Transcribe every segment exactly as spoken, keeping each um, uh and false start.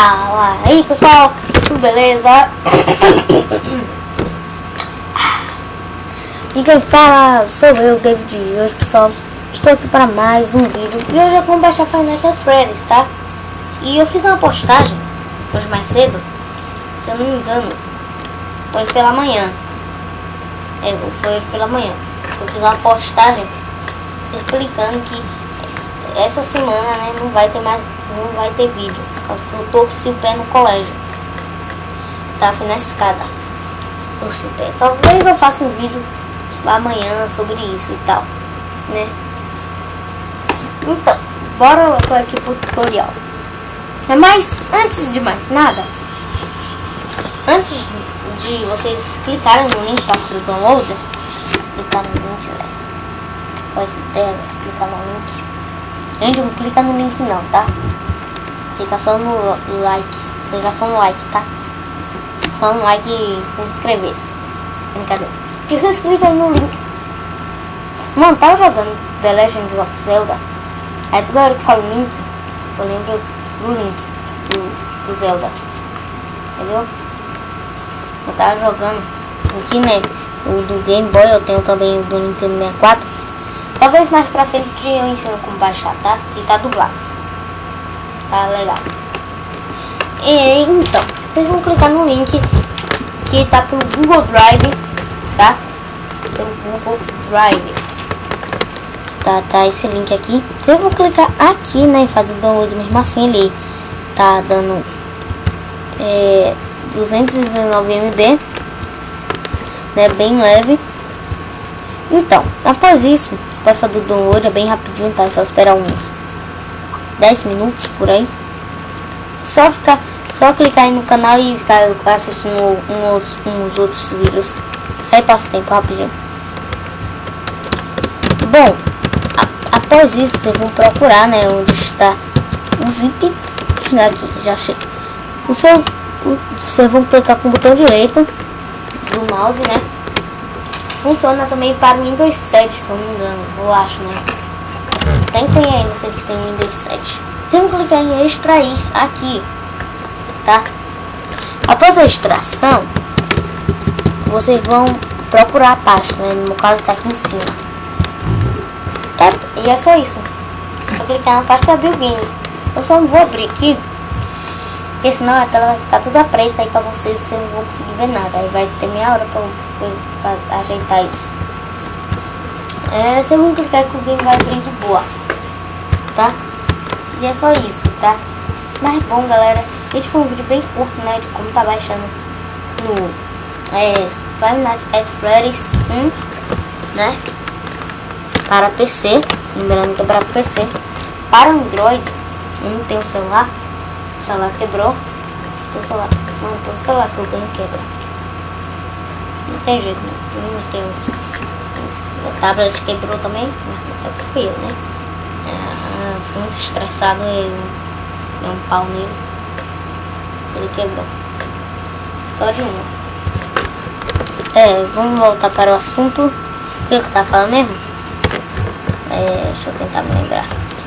Fala aí pessoal, tudo beleza? E quem fala sou eu, David. E hoje pessoal, estou aqui para mais um vídeo. E hoje eu vou baixar Five Nights at Freddy's, tá? E eu fiz uma postagem hoje mais cedo, se eu não me engano, hoje pela manhã. É, foi hoje pela manhã. Eu fiz uma postagem explicando que essa semana, né, não vai ter mais, não vai ter vídeo, por causa que eu torci o pé no colégio. Tava na escada, torci o pé. Talvez eu faça um vídeo amanhã sobre isso e tal, né? Então, bora lá aqui pro tutorial. Mas antes de mais nada, antes de vocês clicarem no link para fazer o download, clicar no link, velho. Pode é, clicar no link. Gente, não clica no link não, tá? Clica só no like. Clica só no like, tá? Só no like e se inscrever. Brincadeira. E vocês clicam aí no link. Mano, tava jogando The Legend of Zelda. Aí toda hora que eu falo link, eu lembro do link do, do Zelda. Entendeu? Eu tava jogando aqui, né? O do Game Boy, eu tenho também o do Nintendo sessenta e quatro. Talvez mais pra frente eu ensino como baixar, tá? E tá dublado. Tá legal. E, então, vocês vão clicar no link que tá pelo Google Drive, tá? Pelo Google Drive. Tá, tá esse link aqui. Vocês vão clicar aqui, né? E fazer o download mesmo assim. Ele tá dando é, duzentos e dezenove megabytes, né? Bem leve. Então, após isso, vai fazer o download, é bem rapidinho, tá? É só esperar uns dez minutos por aí. Só ficar, só clicar aí no canal e ficar assistindo um, uns, uns outros vídeos. Aí passa o tempo rapidinho. Bom, a, após isso, vocês vão procurar, né? Onde está o zip. Aqui, já achei. O seu, o, vocês vão clicar com o botão direito do mouse, né? Funciona também para o Windows sete, se eu não me engano, eu acho, né? Tentem aí, vocês que têm Windows sete. Vocês vão clicar em extrair aqui, tá? Após a extração, vocês vão procurar a pasta, né? No meu caso tá aqui em cima. É, e é só isso. Só clicar na pasta e abrir o game. Eu só não vou abrir aqui, porque senão a tela vai ficar toda preta aí pra vocês, vocês não vão conseguir ver nada. Aí vai ter meia hora pra, pra ajeitar isso. É, vocês vão clicar que o game vai abrir de boa, tá? E é só isso, tá? Mas bom, galera, esse foi um vídeo bem curto, né? De como tá baixando no é, Five Nights at Freddy's um, né? Para P C, lembrando que é para P C. Para Android, eu não tenho celular. O celular quebrou. Teu celular, mano, teu celular que eu ganho quebra. Não tem jeito, não. Eu não tenho. O tablet quebrou também, mas até fui eu, né? É, eu fui muito estressado e dei um pau nele. Ele quebrou. Só de uma. É, vamos voltar para o assunto. O que eu tava falando mesmo? É, deixa eu tentar me lembrar.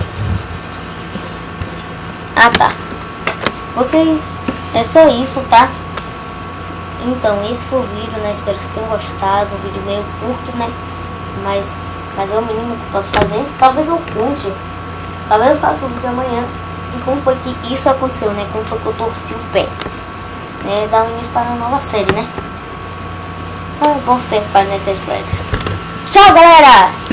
Ah, tá. Vocês, é só isso, tá? Então, esse foi o vídeo, né? Espero que vocês tenham gostado. Um vídeo meio curto, né? Mas, mas é o mínimo que eu posso fazer. Talvez eu curte. Talvez eu faça um vídeo amanhã. E como foi que isso aconteceu, né? Como foi que eu torci o pé. Né? Dar um início para uma nova série, né? Então é bom ser Five Nights at Freddy's. Tchau, galera!